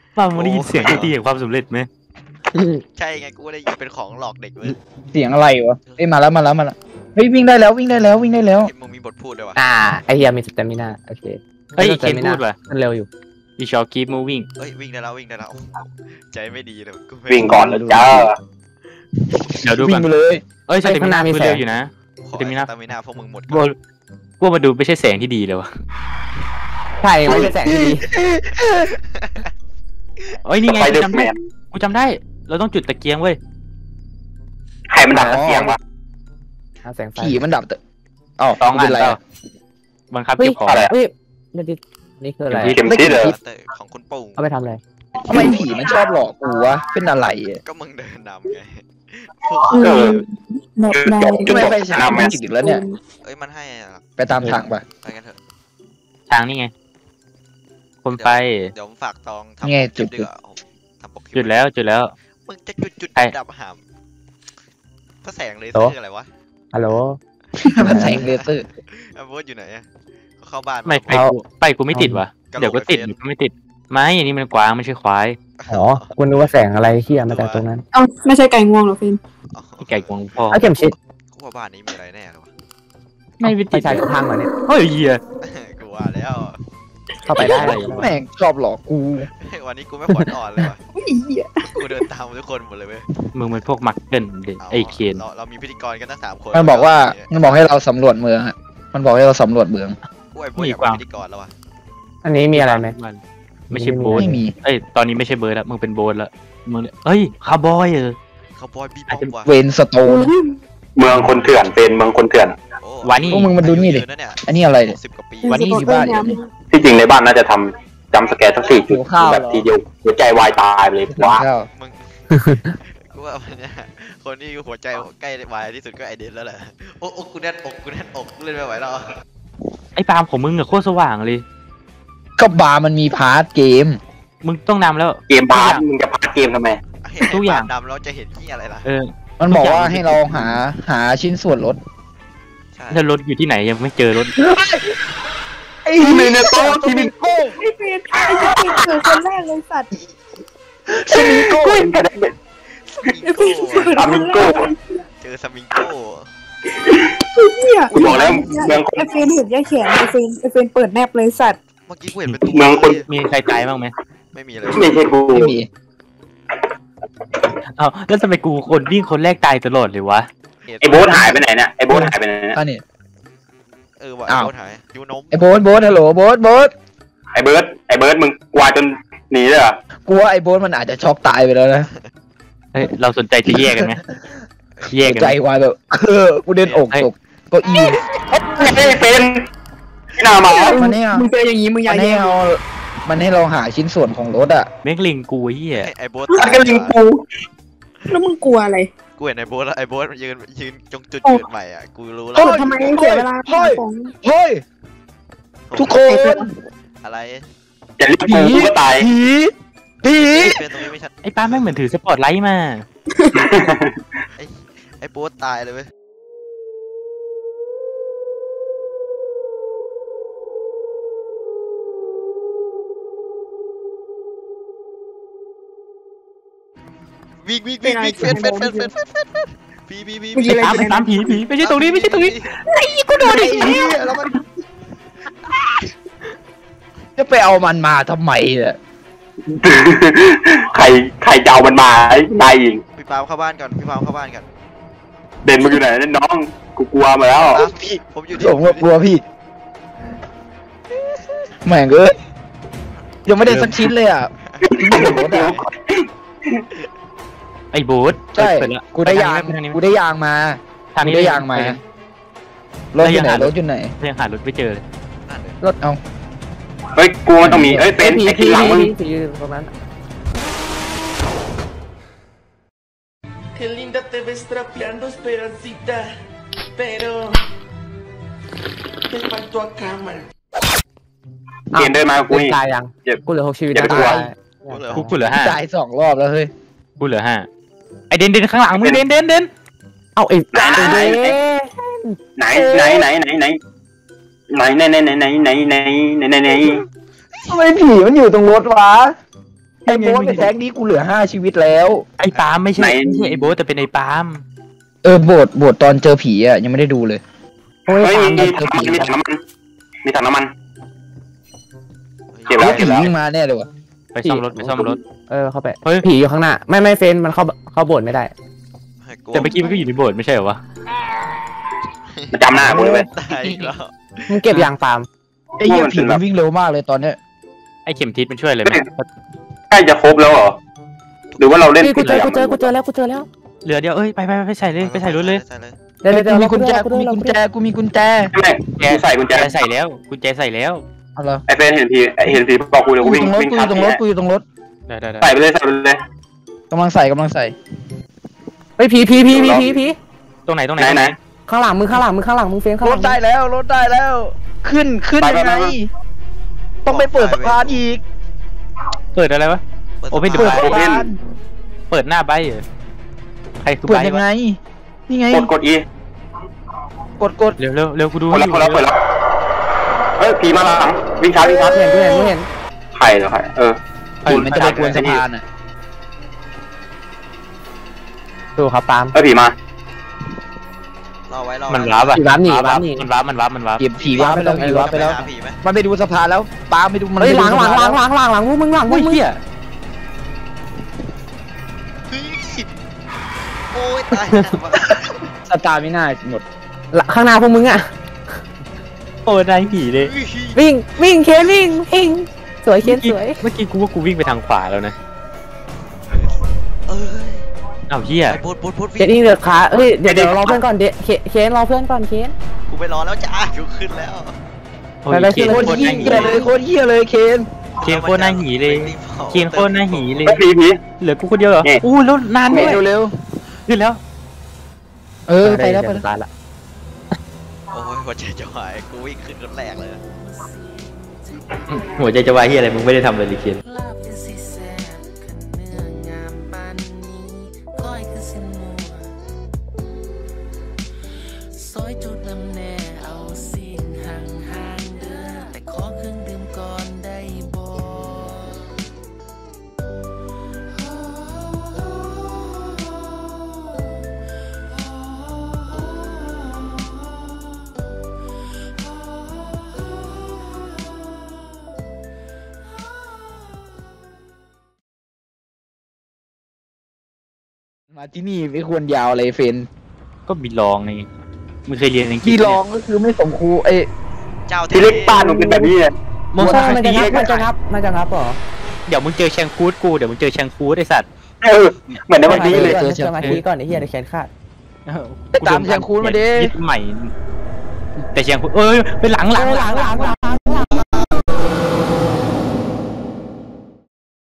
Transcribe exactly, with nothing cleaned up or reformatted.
ป้ามึงได้ยินเสียงดนตรีแห่งความสำเร็จไหมใช่ไงกูได้ยินเป็นของหลอกเด็กเลยเสียงอะไรวะเอ้ยมาแล้วมาแล้วมาแล้วเฮ้ยวิ่งได้แล้ววิ่งได้แล้ววิ่งได้แล้วมึงมีบทพูดด้วยวะอ่าไอเฮียมีสเตมิน่าโอเคเฮ้ยเคนพูดว่ะมันเร็วอยู่ you shall keep moving เฮ้ยวิ่งได้แล้ววิ่งได้แล้วใจไม่ดีเลยวิ่งก่อนแล้วจ้าเดี๋ยวดูกันเลยเอ้ยสเตมิน่ามีเร็วอยู่นะสเตมิน่าสเตมิน่าพวกมึงหมดกูว่ามาดูไม่ใช่แสงที่ดีเลยวะใช่ไม่ใช่แสงที่ดีเอ้ยนี่ไงกูจำได้กูจำได้เราต้องจุดตะเกียงเว้ยใครมันดับตะเกียงวะแสงไฟผีมันดับแต่อ๋อต้องเป็นไรบังคับเก็บของอะไรเฮ้ยนี่คืออะไรเข็มทิศเหรอของคุณปู่เอาไปทำอะไรทำไมผีมันชอบหลอกกูวะเป็นอะไรก็มึงเดินนำไงเออไม่ไปฉายมันจิตแล้วเนี่ยเอ้ยมันให้ไปตามทางไปไปกันเถอะทางนี่ไงคนไปเดี๋ยวฝากตองทำจุดทำปกจุดแล้วจุดแล้วมึงจะจุดจุดดับหามพระแสงเลเซอร์อะไรวะฮัลโหลพระแสงเลเซอร์อ่ะโบสอยู่ไหนอ่ะเข้าบ้านไม่ไปกูไปกูไม่ติดวะเดี๋ยวก็ติดก็ไม่ติดไม่อันนี้มันกวางไม่ใช่ควายอ๋อคุณรู้ว่าแสงอะไรเฮียมาจากตรงนั้นเอ้าไม่ใช่ไก่งวงหรอฟินไก่งวงพ่อเอาเข็มชิดกูว่าบ้านนี้มีอะไรแน่เลยวะไม่วิธีใช้ทางเหรอเนี่ยเฮ้ยเฮียกูว่าแล้วเข้าไปได้แม่งชอบหลอกกูวันนี้กูไม่ขวัญอ่อนเลยวะกูเดินตามทุกคนหมดเลยเว้ยมึงเป็นพวกมักเกิลไอเคนเราเรามีพิธีกรกันตั้งสามคนมันบอกว่ามันบอกให้เราสำรวจเมืองอ่ะมันบอกให้เราสำรวจเมืองกูไอ้พวกอยากเป็นพิธีกรแล้ววะอันนี้มีอะไรไหมไม่ใช่โบ๊ทไม่มีเอ้ยตอนนี้ไม่ใช่เบิร์ดแล้วมึงเป็นโบ๊ทแล้วมึงเอ้ยคาร์บอยเออคาร์บอยบีบ็อกว่ะเวนสโตนเมืองคนเถื่อนเป็นเมืองคนเถื่อนวันนี้พวกมึงมาดูนี่ดิอันนี้อะไรสิบกว่าปีวันนี้ที่บ้านที่จริงในบ้านน่าจะทำจำสแกนสักสี่จุดแบบทีเดียวหัวใจวายตายเลยว้ามึงกูว่าเนี่ยคนที่หัวใจใกล้วายที่สุดก็ไอเดนแล้วแหละโอ้โอ้กูแน่นอกกูแน่นอกเล่นไม่ไหวแล้วไอ้ปาล์มของมึงอะโคตรสว่างเลยก็บาร์มันมีพาร์ทเกมมึงต้องนำแล้วเกมบาร์มึงจะพาร์ทเกมทำไมทุกอย่างดำเราจะเห็นที่อะไรล่ะเออมันบอกว่าให้เราหาหาชิ้นส่วนรถถ้ารถอยู่ที่ไหนยังไม่เจอรถไอ้เมเนโต้ที่มิโก้ไอ้เฟนไอ้เฟนเกิดคนแรกเลยสัตว์สมิงโก้สมิงโก้เจอสมิงโก้กูบอกแล้วเมืองไอ้เฟนเห็นยาแขนไอ้เฟนไอ้เฟนเปิดแนบเลยสัตว์เมื่อกี้กูเห็นเป็นเมืองคนมีใครตายบ้างไหมไม่มีเลยไม่ใช่กูไม่มีเอาแล้วทำไมกูคนวิ่งคนแรกตายตลอดเลยวะไอ้โบ๊ทหายไปไหนเนี่ยไอ้โบ๊ทหายไปไหนอันนี้เออว่ะไอ้โบ๊ทหายยูนมไอ้โบ๊ทโบ๊ทฮัลโหลโบ๊ทโบ๊ทไอ้เบิร์ดไอ้เบิร์ดมึงกวาดจนหนีเลยเหรอกลัวไอ้โบ๊ทมันอาจจะช็อกตายไปแล้วนะเฮ้ยเราสนใจจะแยกกันไหมแยกกันใจวายแบบเออกูเดินอกตกก็อีไม่เป็นหน้าหมามันให้มึงเจออย่างนี้มึงอย่าให้เรามันให้เราหาชิ้นส่วนของรถอ่ะแม่งลิงกูเหี้ยไอ้โบ๊ทมันก็ลิงกูแล้วมึงกลัวอะไรกูเห็นไอ้โบ๊ทแล้วไอ้โบ๊ทยืนยืนจงจุดเกิดใหม่อ่ะกูรู้แล้วทำไมเสียเวลาเฮ้ยเฮ้ยทุกคนอะไรอย่าเรียกกูกูก็ตายผีผีไอ้ป้าแม่งเหมือนถือสปอตไลท์มาไอ้ไอ้โบ๊ทตายเลยเว้ยวิ่งวิ่งวิ่งวิ่งเฟนเฟนเฟนเฟนเฟนเฟนเฟนผีผีผีผีตามตามผีผีไม่ใช่ตรงนี้ไม่ใช่ตรงนี้ไอ้กูโดนไอ้เหี้ยแล้วมันจะไปเอามันมาทำไมเนี่ยใครใครจะเอามันมาได้ยิงพี่ปามเข้าบ้านก่อนพี่ปามเข้าบ้านก่อนเด่นมึงอยู่ไหนน้องกูกลัวมาแล้วพี่ผมอยู่ที่ผมกลัวพี่แม่งเอ้ยยังไม่ได้สักชิ้นเลยอ่ะไอ้บูธใช่กูได้ยางกูได้ยางมาทางนี้ได้ยางมารถอยู่ไหนรถอยู่ไหนยังหารถไม่เจอเลยรถเอาเฮ้ยกูมันต้องมีเฮ้ยเป็นไอ้ที่หลังมึงตรงนั้น Qué linda te ves trapeando Esperancita pero te faltó acá man เกณฑ์ได้มากูนี่ตายยังกูเหลือหกชีวิตตายกูกูเหลือห้าตายสองรอบแล้วเฮ้ยกูเหลือห้าไอเดนเดนข้างหลังมึงเดนเดนเดนเอาไอ้ไหนไหนไหนไหนไหนไหนไหนไหนไหนไหนไหนไหนไหนไหนไหนไหนไหนทำไมผีมันอยู่ตรงรถวะไออ้โบ๊ทไปแทงนี้กูเหลือห้าชีวิตแล้วไอ้ปาล์มไม่ใช่ไม่ใช่ไอ้โบ๊ทแต่เป็นไอ้ปาล์มเออโบดโบดตอนเจอผีอ่ะยังไม่ได้ดูเลยโอ้ยเฮ้ยตามมีเจอถังผีมีถังน้ำมันมีถังน้ำมัน เก็บแล้แล้ว วผีวิ่งมาแน่เลยวะไปซ่อมรถไปซ่อมรถเออเข้าไปเฮ้ยผีอยู่ข้างหน้าไม่ไม่เฟนมันเข้าเข้าโบสถ์ไม่ได้แต่เมื่อกี้มันก็อยู่ในโบสถ์ไม่ใช่เหรอวะมันจำหน้ากูเลยเว้ยตายอีกแล้วมึงเก็บยางปาล์มไอ้เหี้ยผีมันวิ่งเร็วมากเลยตอนเนี้ยไอ้เข็มทิศมันช่วยอะไรไหมใกล้จะครบแล้วเหรอหรือว่าเราเล่นนี่กูผิดเจอะไรอกูเจอกูเจอแล้วกูเจอแล้วเหลือเดียวเอ้ยไปไปไปใส่เลยไปใส่รถเลยใส่เลยเดี๋ยวเดี๋ยวเดี๋ยวกูมีเรากุญแจกูกูมีเรากุญแจกูมีกุญแจใช่ไหมกูใส่กุญแจใส่แล้วกุญแจใส่แล้วเอาละไอเฟนเห็นผีเห็นผีบอกกูเลยกูกูอวิ่งยู่ตรงรถวิ่งกูอยู่ตรงรถกูอยู่ตรงรถได้ได้ได้ใส่ไปเลยใส่ไปเลยกำลังใส่กำลังใส่เฮ้ยผีผีผีผีผีผีตรงไหนตรงไหไหนนไหนข้างหลังมึงข้างหลังมึงข้างหลังมึงเฟนข้างรหลัถงได้แล้วรถได้แล้ว ขึ้นขึ้นไปยังไปไงไปต้องไปเปิดสะพานอีกเปิดอะไรวะเปิดโอเพนสะเปิดพานสะพานเปิดหน้าใบเหรอใครคือเปิใบดยังไงวะนี่ไงกดกดอีกดกดเร็วเร็วเร็วกูดูเปิดแล้วเปิดแล้วเปิดแล้วเฮ้ยผีมาหลังวิ่งช้าวิ่งช้ากูเห็นกูเห็นกูเห็นใครเหรอใครเออเปิดมันจะไปกวนสะพานอ่ะดูครับปาล์มเฮ้ยผีมารอไว้รอไว้มันว้าบอ่ะผีว้าบหนีว้าบหนีมันว้าบมันว้าบมันว้าบเก็บผีว้าไปแล้วผีว้าไปแล้วหาผีไหมมันไปดูสะพานแล้วปาไปดูมันเฮ้ยไปหดูลังหลังสะหลัพานงหลังหลังหลังพวกมึงหลังพวอุ้กยมึงเหี้ยเฮ้ยโอ้ยตายแล้วว่ะสตาร์ไม่น่าหมดข้างหน้าพวกมึงอ่ะโอ้นายผีเลยเฮ้ยวิ่งวิ่งเคนวิ่งวิ่งสวยเคนสวยเมื่อกี้กูว่ากูวิ่งไปทางขวาแล้วนะเอ้ยอ้าวเหี้ยไปโบดโบดโบดเคนวิ่งเดือดขาเฮ้ยเดี๋ยวเดี๋ยวรอเพื่อนก่อนเดเคนเคนรอเพื่อนก่อนเคนกูไปรอแล้วจ้ากูขึ้นแล้วโอ้ยไปไปเคนโคโคตตรรเหี้น่าย หีเลยโคตรเหี้ยเลยเคนเคนโคตรน่าหีเลยเคนโคตรน่าหีเลยเฮ้ยผีผีเหลือกูคนเดียวเหรอนี่อู้แล้วนานด้วยเร็วขึ้นแล้วๆเออไปแล้วไปแล้วตายละโอ้ยหัวใจจะวายกูวิ่งขึ้นคนแรกเลยหัวใจจะวายเหี้ยอะไรมึงไม่ได้ทำเลยเคนลาบคือสิแซ่บขันเนื้องามปานนี้ก้อยคือสินัวซอยจุดลำแน่เอาสิ่งห่างห่างๆเด้อแต่ขอเครื่องดื่มก่อนได้บ่มาที่นี่ไม่ควรยาวอะไรเฟนก็มีลองไงมึงเคยเรียนอังกฤษที่รองก็คือไม่สมครูไอ้เจ้าที่เล็กบ้านมึงเป็นแบบนี้เลยมึงใช่มันจะงับมันจะงับมันจะงับเหรอเดี๋ยวมึงเจอแชงคูดกูเดี๋ยวมึงเจอแชงคูดไอสัตว์เออเหมือนในวันนี้เลยเจอสมาธิก่อนไอ้เหี้ยเดี๋ยวแขนขาดไปตามแชงคูดมาดิยึดใหม่ แต่แชงคูดเอ้ยไปหลังหลังหลังหลังหลัง